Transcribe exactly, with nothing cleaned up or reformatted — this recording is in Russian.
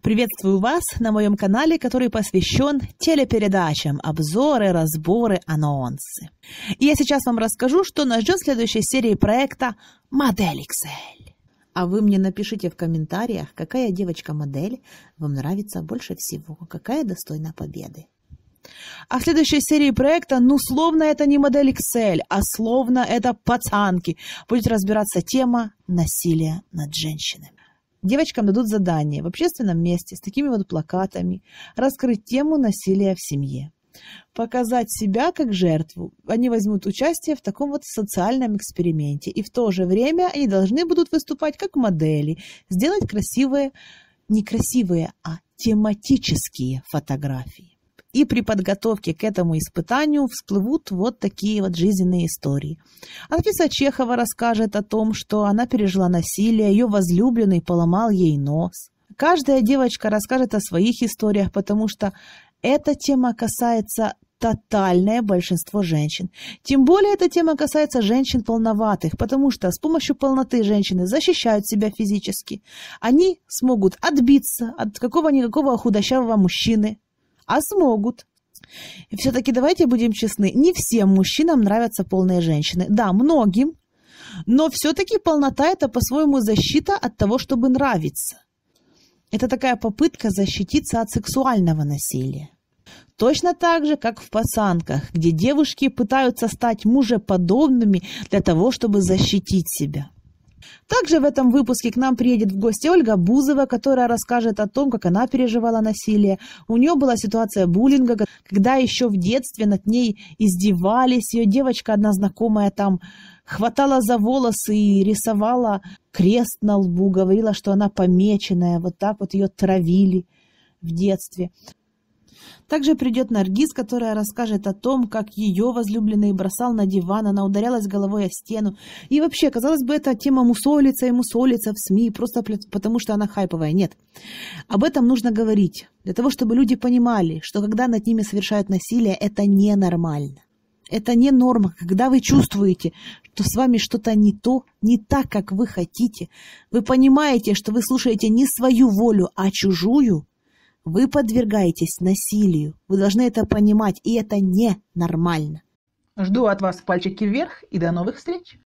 Приветствую вас на моем канале, который посвящен телепередачам, обзоры, разборы, анонсы. И я сейчас вам расскажу, что нас ждет в следующей серии проекта «Модель икс эль». А вы мне напишите в комментариях, какая девочка-модель вам нравится больше всего, какая достойна победы. А в следующей серии проекта, ну, словно это не модель икс эль, а словно это пацанки, будет разбираться тема насилия над женщинами. Девочкам дадут задание в общественном месте с такими вот плакатами раскрыть тему насилия в семье, показать себя как жертву. Они возьмут участие в таком вот социальном эксперименте, и в то же время они должны будут выступать как модели, сделать красивые, не красивые, а тематические фотографии. И при подготовке к этому испытанию всплывут вот такие вот жизненные истории. Актриса Чехова расскажет о том, что она пережила насилие, ее возлюбленный поломал ей нос. Каждая девочка расскажет о своих историях, потому что эта тема касается тотальное большинство женщин. Тем более эта тема касается женщин полноватых, потому что с помощью полноты женщины защищают себя физически. Они смогут отбиться от какого-никакого худощавого мужчины. А смогут. И все-таки давайте будем честны, не всем мужчинам нравятся полные женщины. Да, многим, но все-таки полнота – это по-своему защита от того, чтобы нравиться. Это такая попытка защититься от сексуального насилия. Точно так же, как в «Пацанках», где девушки пытаются стать мужеподобными для того, чтобы защитить себя. Также в этом выпуске к нам приедет в гости Ольга Бузова, которая расскажет о том, как она переживала насилие. У нее была ситуация буллинга, когда еще в детстве над ней издевались. Ее девочка, одна знакомая, там хватала за волосы и рисовала крест на лбу, говорила, что она помеченная. Вот так вот ее травили в детстве. Также придет Наргиз, которая расскажет о том, как ее возлюбленный бросал на диван, она ударялась головой о стену. И вообще, казалось бы, эта тема мусолится и мусолится в СМИ, просто потому что она хайповая. Нет. Об этом нужно говорить, для того, чтобы люди понимали, что когда над ними совершают насилие, это ненормально. Это не норма. Когда вы чувствуете, что с вами что-то не то, не так, как вы хотите, вы понимаете, что вы слушаете не свою волю, а чужую, вы подвергаетесь насилию. Вы должны это понимать, и это ненормально. Жду от вас пальчики вверх и до новых встреч!